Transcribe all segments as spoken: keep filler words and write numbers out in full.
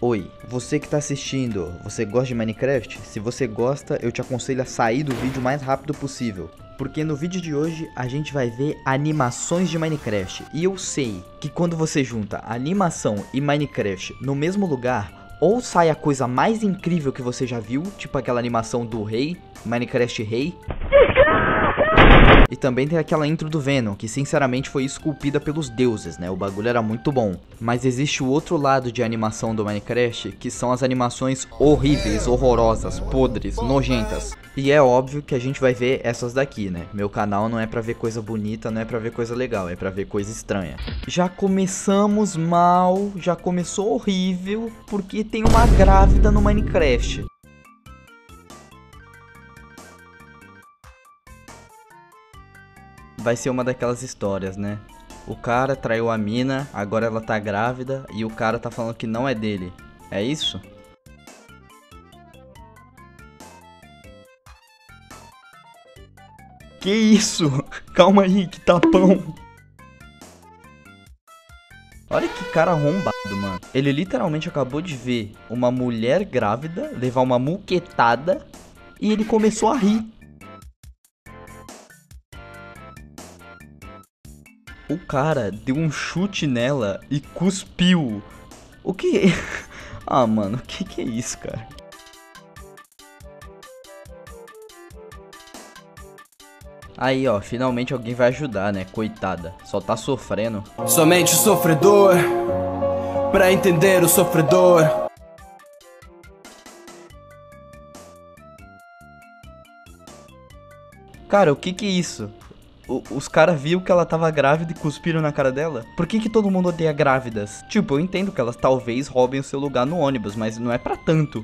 Oi, você que tá assistindo, você gosta de Minecraft? Se você gosta, eu te aconselho a sair do vídeo o mais rápido possível. Porque no vídeo de hoje a gente vai ver animações de Minecraft. E eu sei que quando você junta animação e Minecraft no mesmo lugar, ou sai a coisa mais incrível que você já viu, tipo aquela animação do rei, Minecraft Rei. E também tem aquela intro do Venom, que sinceramente foi esculpida pelos deuses, né? O bagulho era muito bom. Mas existe o outro lado de animação do Minecraft, que são as animações horríveis, horrorosas, podres, nojentas. E é óbvio que a gente vai ver essas daqui, né? Meu canal não é pra ver coisa bonita, não é pra ver coisa legal, é pra ver coisa estranha. Já começamos mal, já começou horrível, porque tem uma grávida no Minecraft. Vai ser uma daquelas histórias, né? O cara traiu a mina, agora ela tá grávida e o cara tá falando que não é dele. É isso? Que isso? Calma aí, que tapão. Olha que cara arrombado, mano. Ele literalmente acabou de ver uma mulher grávida levar uma muquetada e ele começou a rir. O cara deu um chute nela e cuspiu. O que? Ah, mano, o que que é isso, cara? Aí, ó, finalmente alguém vai ajudar, né? Coitada, só tá sofrendo. Somente o sofredor, pra entender o sofredor. Cara, o que que é isso? O, os caras viram que ela tava grávida e cuspiram na cara dela? Por que que todo mundo odeia grávidas? Tipo, eu entendo que elas talvez roubem o seu lugar no ônibus, mas não é pra tanto.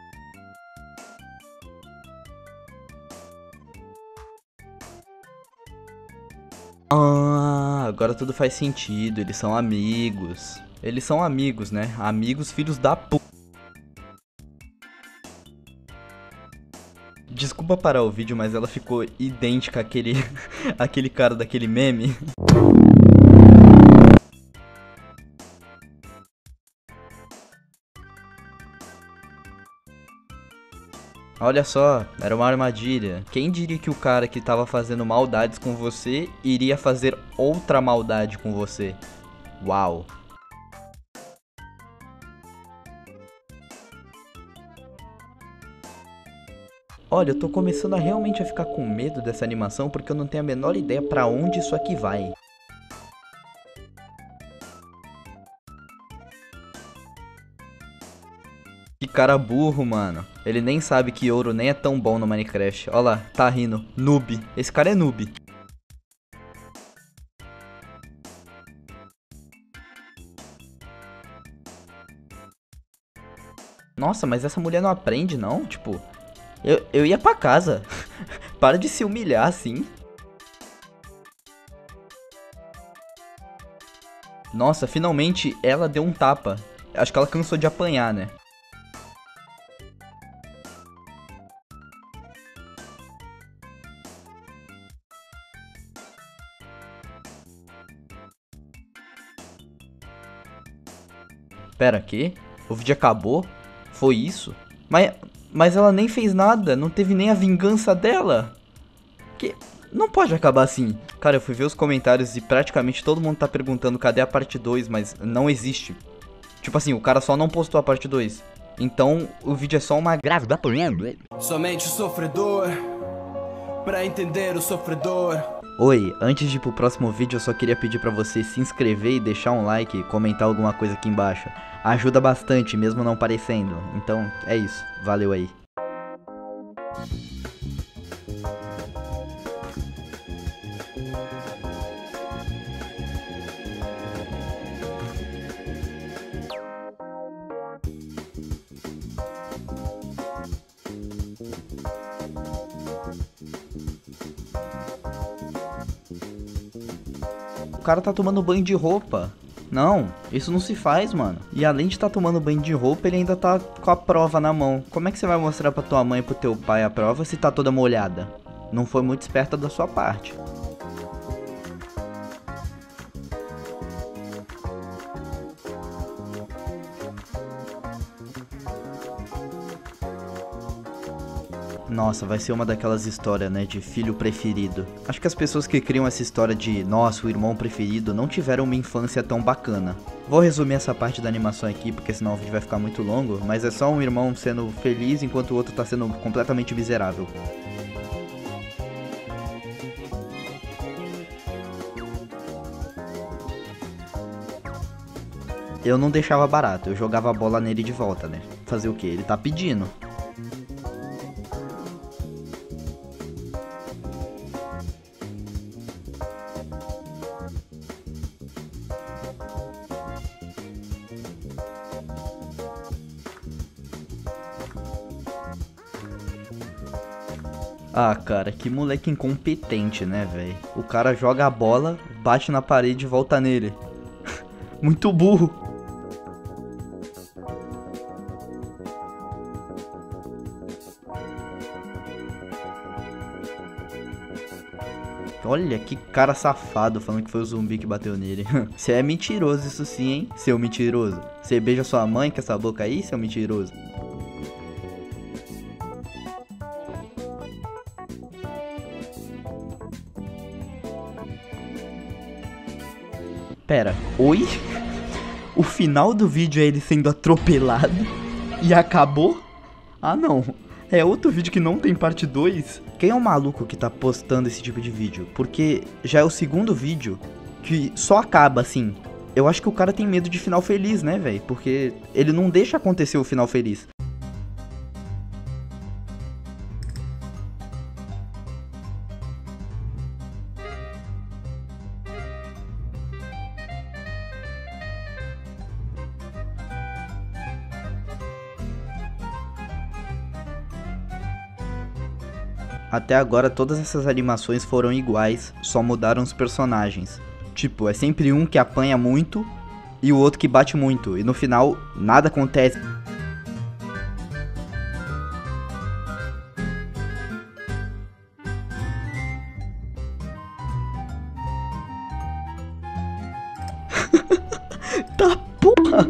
Ah, agora tudo faz sentido, eles são amigos. Eles são amigos, né? Amigos filhos da p... Desculpa parar o vídeo, mas ela ficou idêntica àquele, àquele cara daquele meme. Olha só, era uma armadilha. Quem diria que o cara que tava fazendo maldades com você iria fazer outra maldade com você? Uau. Olha, eu tô começando a realmente a ficar com medo dessa animação porque eu não tenho a menor ideia pra onde isso aqui vai. Que cara burro, mano. Ele nem sabe que ouro nem é tão bom no Minecraft. Olha lá, tá rindo. Noob. Esse cara é noob. Nossa, mas essa mulher não aprende, não? Tipo, eu, eu ia pra casa. Para de se humilhar assim. Nossa, finalmente ela deu um tapa. Acho que ela cansou de apanhar, né? Pera, que? O vídeo acabou? Foi isso? Mas, mas ela nem fez nada, não teve nem a vingança dela. Que? Não pode acabar assim. Cara, eu fui ver os comentários e praticamente todo mundo tá perguntando cadê a parte dois, mas não existe. Tipo assim, o cara só não postou a parte dois. Então, o vídeo é só uma grávida apanhando. Somente o sofredor, pra entender o sofredor. Oi, antes de ir pro próximo vídeo, eu só queria pedir pra você se inscrever e deixar um like e comentar alguma coisa aqui embaixo. Ajuda bastante, mesmo não parecendo. Então, é isso. Valeu aí. O cara tá tomando banho de roupa. Não, isso não se faz, mano. E além de estar tá tomando banho de roupa, ele ainda tá com a prova na mão. Como é que você vai mostrar pra tua mãe e pro teu pai a prova se tá toda molhada? Não foi muito esperta da sua parte. Nossa, vai ser uma daquelas histórias, né, de filho preferido. Acho que as pessoas que criam essa história de nossa, o irmão preferido não tiveram uma infância tão bacana. Vou resumir essa parte da animação aqui, porque senão o vídeo vai ficar muito longo, mas é só um irmão sendo feliz enquanto o outro tá sendo completamente miserável. Eu não deixava barato, eu jogava a bola nele de volta, né? Fazer o quê? Ele tá pedindo. Ah, cara, que moleque incompetente, né, velho? O cara joga a bola, bate na parede e volta nele. Muito burro. Olha que cara safado falando que foi o zumbi que bateu nele. Você é mentiroso isso sim, hein, seu mentiroso. Você beija sua mãe com essa boca aí, seu mentiroso. Pera, oi? O final do vídeo é ele sendo atropelado e acabou? Ah não, é outro vídeo que não tem parte dois? Quem é o maluco que tá postando esse tipo de vídeo? Porque já é o segundo vídeo que só acaba assim. Eu acho que o cara tem medo de final feliz, né, velho? Porque ele não deixa acontecer o final feliz. Até agora todas essas animações foram iguais, só mudaram os personagens. Tipo, é sempre um que apanha muito e o outro que bate muito, e no final nada acontece. Tá porra!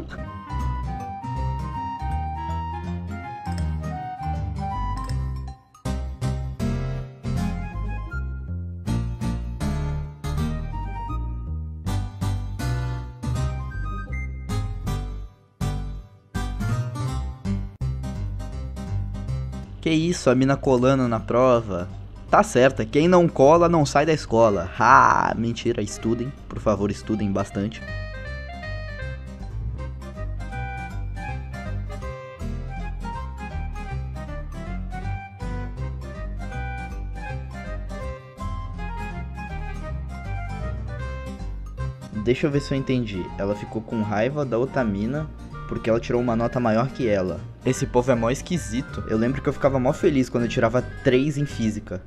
Que isso, a mina colando na prova. Tá certa, quem não cola não sai da escola. Ah, mentira, estudem, por favor, estudem bastante. Deixa eu ver se eu entendi. Ela ficou com raiva da outra mina porque ela tirou uma nota maior que ela. Esse povo é mó esquisito. Eu lembro que eu ficava mó feliz quando eu tirava três em física.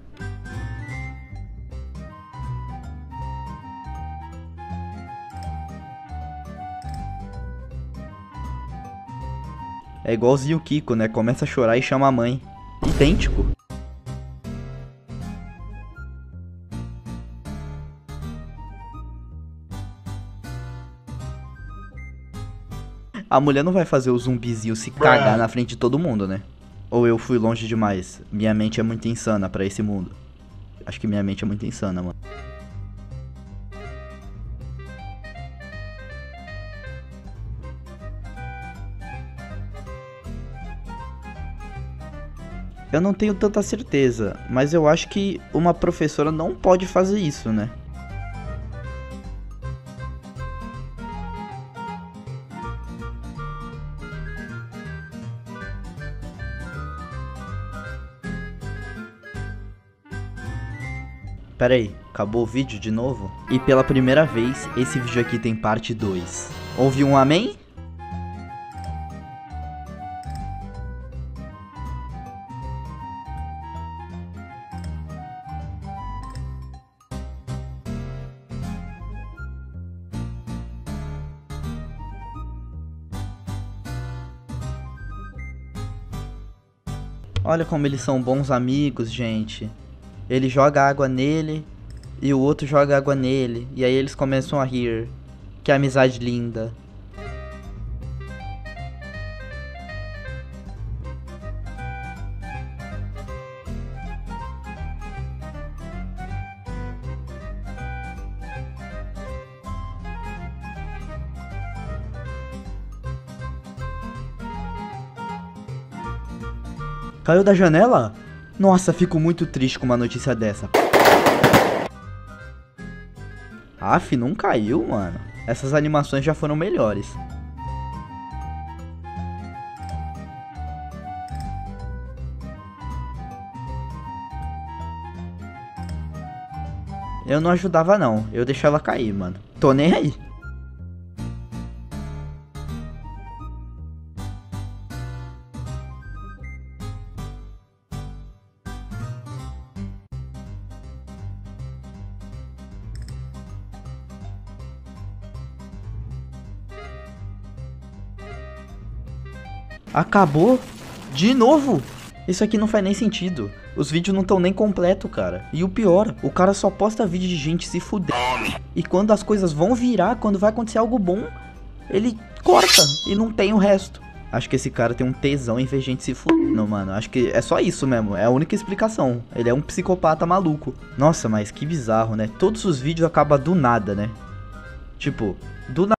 É igualzinho o Kiko, né? Começa a chorar e chama a mãe. Idêntico. A mulher não vai fazer o zumbizinho se cagar na frente de todo mundo, né? Ou eu fui longe demais? Minha mente é muito insana pra esse mundo. Acho que minha mente é muito insana, mano. Eu não tenho tanta certeza, mas eu acho que uma professora não pode fazer isso, né? Pera aí, acabou o vídeo de novo? E pela primeira vez, esse vídeo aqui tem parte dois. Houve um amém? Olha como eles são bons amigos, gente. Ele joga água nele e o outro joga água nele. E aí eles começam a rir. Que amizade linda. Caiu da janela? Nossa, fico muito triste com uma notícia dessa. Aff, não caiu, mano. Essas animações já foram melhores. Eu não ajudava não, eu deixava cair, mano. Tô nem aí. Acabou? De novo? Isso aqui não faz nem sentido. Os vídeos não estão nem completos, cara. E o pior, o cara só posta vídeo de gente se fuder. E quando as coisas vão virar, quando vai acontecer algo bom, ele corta e não tem o resto. Acho que esse cara tem um tesão em ver gente se fudendo, mano. Acho que é só isso mesmo, é a única explicação. Ele é um psicopata maluco. Nossa, mas que bizarro, né? Todos os vídeos acabam do nada, né? Tipo, do nada.